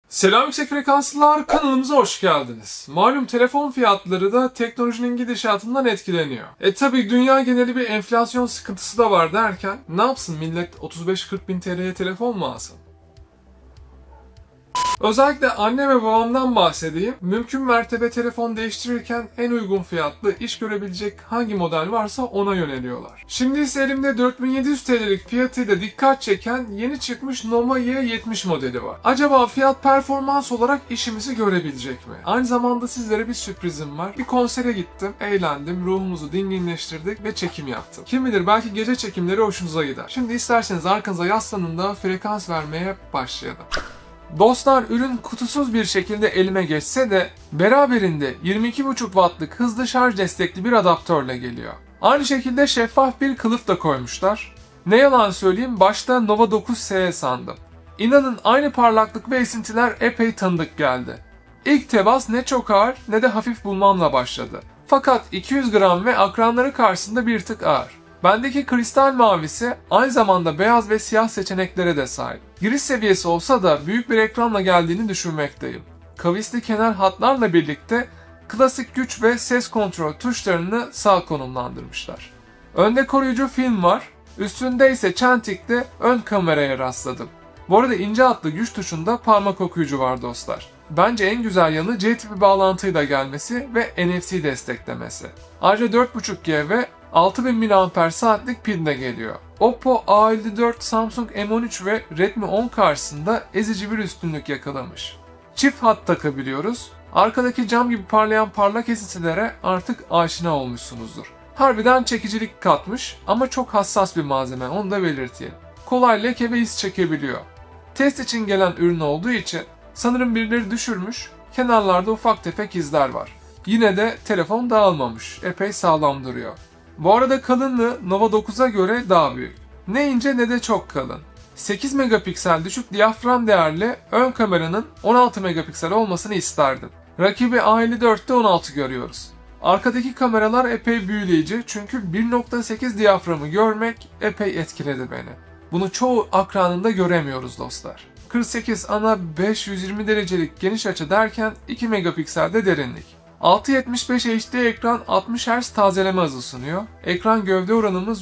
Selam yüksek frekanslılar, kanalımıza hoş geldiniz. Malum telefon fiyatları da teknolojinin gidişatından etkileniyor. Tabi dünya geneli bir enflasyon sıkıntısı da var derken ne yapsın millet 35-40 bin TL'ye telefon mu alsın? Özellikle anne ve babamdan bahsedeyim. Mümkün mertebe telefon değiştirirken en uygun fiyatlı iş görebilecek hangi model varsa ona yöneliyorlar. Şimdi ise elimde 4700 TL'lik fiyatıyla dikkat çeken yeni çıkmış Nova Y70 modeli var. Acaba fiyat performans olarak işimizi görebilecek mi? Aynı zamanda sizlere bir sürprizim var. Bir konsere gittim, eğlendim, ruhumuzu dinginleştirdik ve çekim yaptım. Kim bilir belki gece çekimleri hoşunuza gider. Şimdi isterseniz arkanıza yaslanın da frekans vermeye başlayalım. Dostlar, ürün kutusuz bir şekilde elime geçse de beraberinde 22,5 wattlık hızlı şarj destekli bir adaptörle geliyor. Aynı şekilde şeffaf bir kılıf da koymuşlar. Ne yalan söyleyeyim, başta Nova 9S sandım. İnanın aynı parlaklık ve esintiler epey tanıdık geldi. İlk temas ne çok ağır ne de hafif bulmamla başladı. Fakat 200 gram ve akranları karşısında bir tık ağır. Bendeki kristal mavisi aynı zamanda beyaz ve siyah seçeneklere de sahip. Giriş seviyesi olsa da büyük bir ekranla geldiğini düşünmekteyim. Kavisli kenar hatlarla birlikte klasik güç ve ses kontrol tuşlarını sağ konumlandırmışlar. Önde koruyucu film var, üstünde ise çentikli ön kameraya rastladım. Bu arada ince hatlı güç tuşunda parmak okuyucu var dostlar. Bence en güzel yanı C tipi bağlantıyla gelmesi ve NFC desteklemesi. Ayrıca 4.5G ve 6000 mAh'lik pil de geliyor. Oppo A54, Samsung M13 ve Redmi 10 karşısında ezici bir üstünlük yakalamış. Çift hat takabiliyoruz. Arkadaki cam gibi parlayan parlak esintilere artık aşina olmuşsunuzdur. Harbiden çekicilik katmış ama çok hassas bir malzeme, onu da belirteyim. Kolay leke ve iz çekebiliyor. Test için gelen ürün olduğu için sanırım birileri düşürmüş, kenarlarda ufak tefek izler var. Yine de telefon dağılmamış, epey sağlam duruyor. Bu arada kalınlığı Nova 9'a göre daha büyük. Ne ince ne de çok kalın. 8 megapiksel düşük diyafram değerli ön kameranın 16 megapiksel olmasını isterdim. Rakibi A54'te 16 görüyoruz. Arkadaki kameralar epey büyüleyici çünkü 1.8 diyaframı görmek epey etkiledi beni. Bunu çoğu akranında göremiyoruz dostlar. 48 ana 520 derecelik geniş açı derken 2 megapikselde derinlik. 675 HD ekran 60 Hz tazeleme hızı sunuyor. Ekran gövde oranımız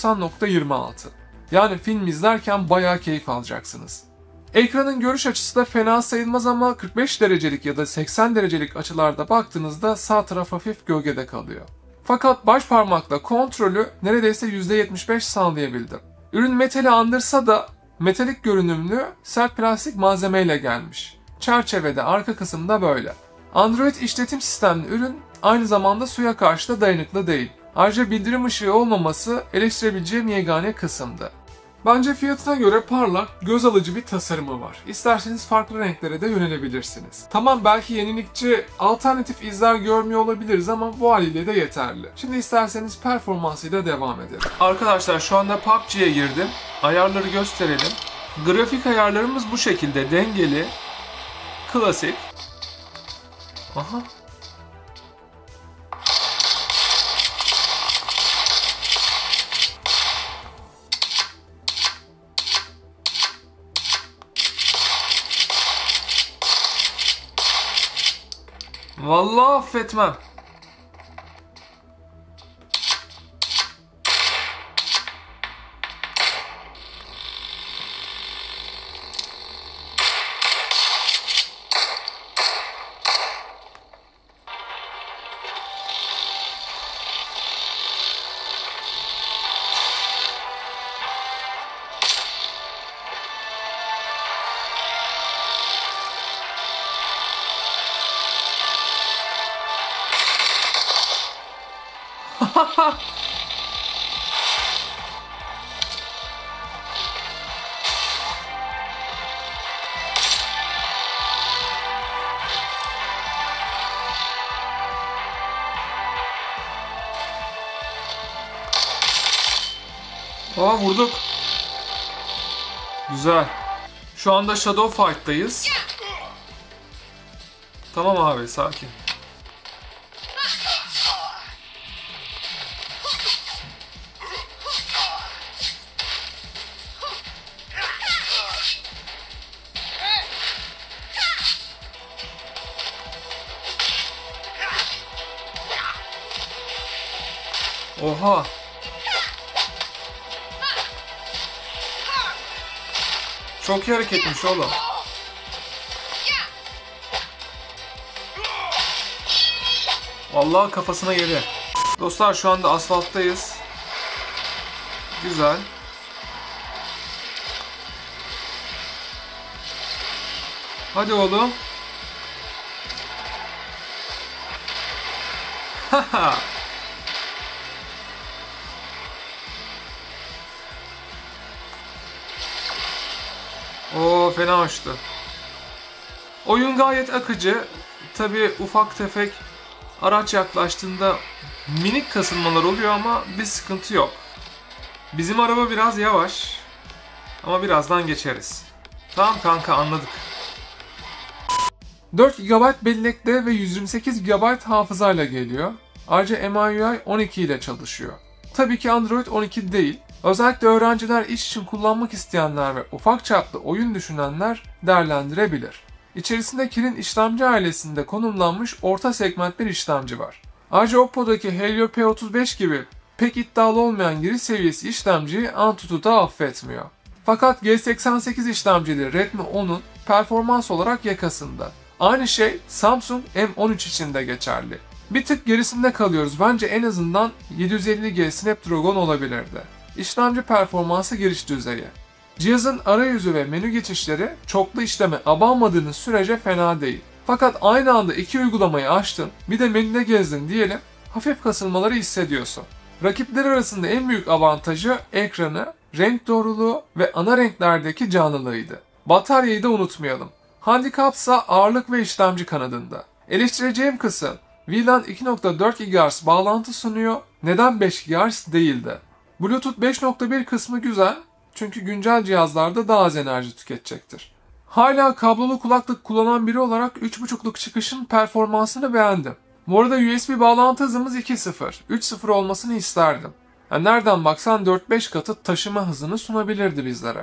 %90.26. Yani film izlerken bayağı keyif alacaksınız. Ekranın görüş açısı da fena sayılmaz ama 45 derecelik ya da 80 derecelik açılarda baktığınızda sağ taraf hafif gölgede kalıyor. Fakat baş parmakla kontrolü neredeyse %75 sağlayabildim. Ürün metali andırsa da metalik görünümlü sert plastik malzemeyle gelmiş. Çerçevede arka kısımda böyle. Android işletim sistemli ürün aynı zamanda suya karşı da dayanıklı değil. Ayrıca bildirim ışığı olmaması eleştirebileceğim yegane kısımdı. Bence fiyatına göre parlak, göz alıcı bir tasarımı var. İsterseniz farklı renklere de yönelebilirsiniz. Tamam, belki yenilikçi, alternatif izler görmüyor olabiliriz ama bu haliyle de yeterli. Şimdi isterseniz performansıyla devam edelim. Arkadaşlar şu anda PUBG'ye girdim. Ayarları gösterelim. Grafik ayarlarımız bu şekilde: dengeli, klasik. Aha. Vallahi affetmem. Aa, vurduk. Güzel. Şu anda Shadow Fight'tayız. Tamam abi, sakin. Oha. Çok iyi hareketmiş oğlum. Vallahi kafasına yedi. Dostlar şu anda asfalttayız. Güzel. Hadi oğlum. Haha. Oo, fena uçtu. Oyun gayet akıcı. Tabii ufak tefek araç yaklaştığında minik kasılmalar oluyor ama bir sıkıntı yok. Bizim araba biraz yavaş ama birazdan geçeriz. Tamam kanka, anladık. 4 GB bellekte ve 128 GB hafızayla geliyor. Ayrıca MIUI 12 ile çalışıyor. Tabii ki Android 12 değil. Özellikle öğrenciler iş için kullanmak isteyenler ve ufak çaplı oyun düşünenler değerlendirebilir. İçerisinde Kirin işlemci ailesinde konumlanmış orta segment bir işlemci var. Ayrıca Oppo'daki Helio P35 gibi pek iddialı olmayan giriş seviyesi işlemciyi Antutu'da affetmiyor. Fakat G88 işlemcili Redmi 10'un performans olarak yakasında. Aynı şey Samsung M13 için de geçerli. Bir tık gerisinde kalıyoruz, bence en azından 750G Snapdragon olabilirdi. İşlemci performansı giriş düzeyi. Cihazın arayüzü ve menü geçişleri çoklu işleme abanmadığınız sürece fena değil. Fakat aynı anda iki uygulamayı açtın, bir de menüde gezdin diyelim, hafif kasılmaları hissediyorsun. Rakipler arasında en büyük avantajı ekranı, renk doğruluğu ve ana renklerdeki canlılığıydı. Bataryayı da unutmayalım. Handikapsa ağırlık ve işlemci kanadında. Eleştireceğim kısım, VLAN 2.4 GHz bağlantı sunuyor, neden 5 GHz değildi? Bluetooth 5.1 kısmı güzel, çünkü güncel cihazlarda daha az enerji tüketecektir. Hala kablolu kulaklık kullanan biri olarak 3.5'luk çıkışın performansını beğendim. Bu arada USB bağlantı hızımız 2.0, 3.0 olmasını isterdim. Yani nereden baksan 4-5 katı taşıma hızını sunabilirdi bizlere.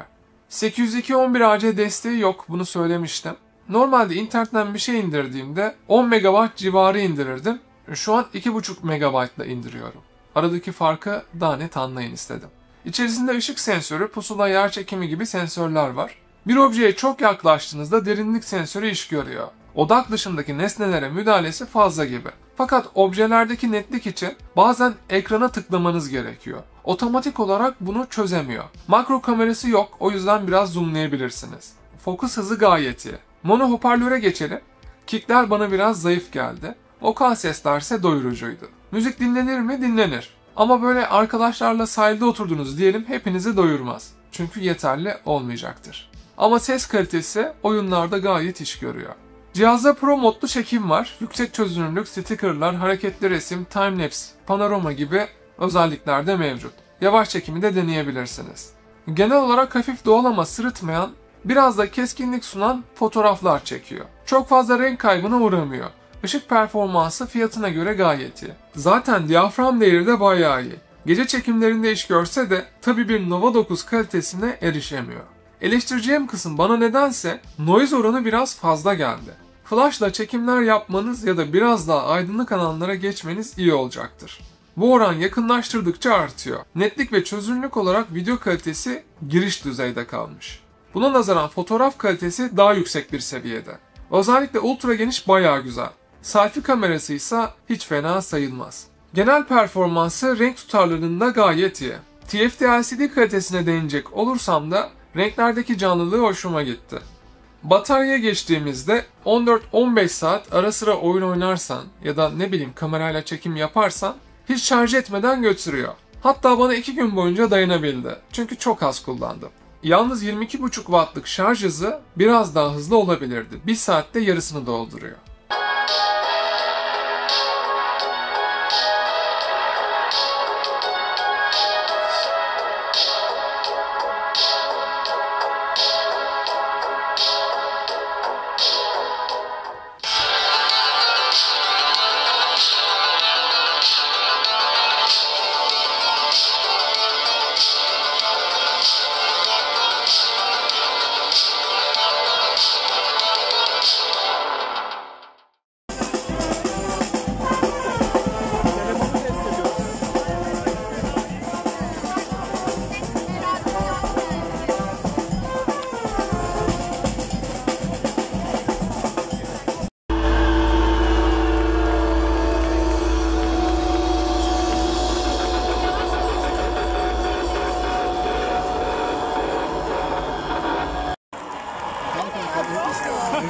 802.11ac desteği yok, bunu söylemiştim. Normalde internetten bir şey indirdiğimde 10 MB civarı indirirdim. Şu an 2.5 MB ile indiriyorum. Aradaki farkı daha net anlayın istedim. İçerisinde ışık sensörü, pusula, yer çekimi gibi sensörler var. Bir objeye çok yaklaştığınızda derinlik sensörü iş görüyor. Odak dışındaki nesnelere müdahalesi fazla gibi. Fakat objelerdeki netlik için bazen ekrana tıklamanız gerekiyor. Otomatik olarak bunu çözemiyor. Makro kamerası yok, o yüzden biraz zoomlayabilirsiniz. Fokus hızı gayet iyi. Mono hoparlöre geçelim. Kickler bana biraz zayıf geldi. Vokal sesler ise doyurucuydu. Müzik dinlenir mi? Dinlenir. Ama böyle arkadaşlarla sahilde oturdunuz diyelim, hepinizi doyurmaz. Çünkü yeterli olmayacaktır. Ama ses kalitesi oyunlarda gayet iş görüyor. Cihazda Pro modlu çekim var. Yüksek çözünürlük, stickerlar, hareketli resim, timelapse, panorama gibi özellikler de mevcut. Yavaş çekimi de deneyebilirsiniz. Genel olarak hafif doğal ama sırıtmayan, biraz da keskinlik sunan fotoğraflar çekiyor. Çok fazla renk kaybına uğramıyor. Işık performansı fiyatına göre gayet iyi. Zaten diyafram değeri de bayağı iyi. Gece çekimlerinde iş görse de tabi bir Nova 9 kalitesine erişemiyor. Eleştireceğim kısım bana nedense noise oranı biraz fazla geldi. Flash'la çekimler yapmanız ya da biraz daha aydınlık alanlara geçmeniz iyi olacaktır. Bu oran yakınlaştırdıkça artıyor. Netlik ve çözünürlük olarak video kalitesi giriş düzeyde kalmış. Buna nazaran fotoğraf kalitesi daha yüksek bir seviyede. Özellikle ultra geniş bayağı güzel. Selfie kamerası ise hiç fena sayılmaz. Genel performansı renk tutarlılığında gayet iyi. TFT LCD kalitesine değinecek olursam da renklerdeki canlılığı hoşuma gitti. Bataryaya geçtiğimizde 14-15 saat ara sıra oyun oynarsan ya da ne bileyim kamerayla çekim yaparsan hiç şarj etmeden götürüyor. Hatta bana 2 gün boyunca dayanabildi. Çünkü çok az kullandım. Yalnız 22,5 wattlık şarj hızı biraz daha hızlı olabilirdi. 1 saatte yarısını dolduruyor.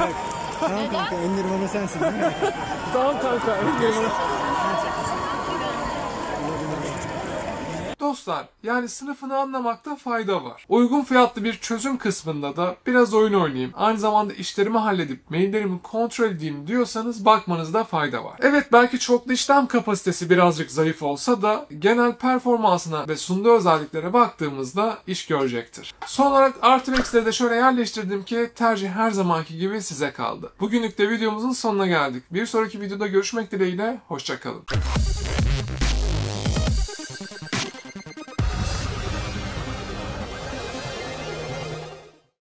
Bak. Tamam kanka, en nirvana sensin değil mi? Tamam kanka. Dostlar, yani sınıfını anlamakta fayda var. Uygun fiyatlı bir çözüm kısmında da biraz oyun oynayayım, aynı zamanda işlerimi halledip maillerimi kontrol edeyim diyorsanız bakmanızda fayda var. Evet, belki çoklu işlem kapasitesi birazcık zayıf olsa da genel performansına ve sunduğu özelliklere baktığımızda iş görecektir. Son olarak artı ve eksileri de şöyle yerleştirdim ki tercih her zamanki gibi size kaldı. Bugünlük de videomuzun sonuna geldik. Bir sonraki videoda görüşmek dileğiyle, hoşça kalın.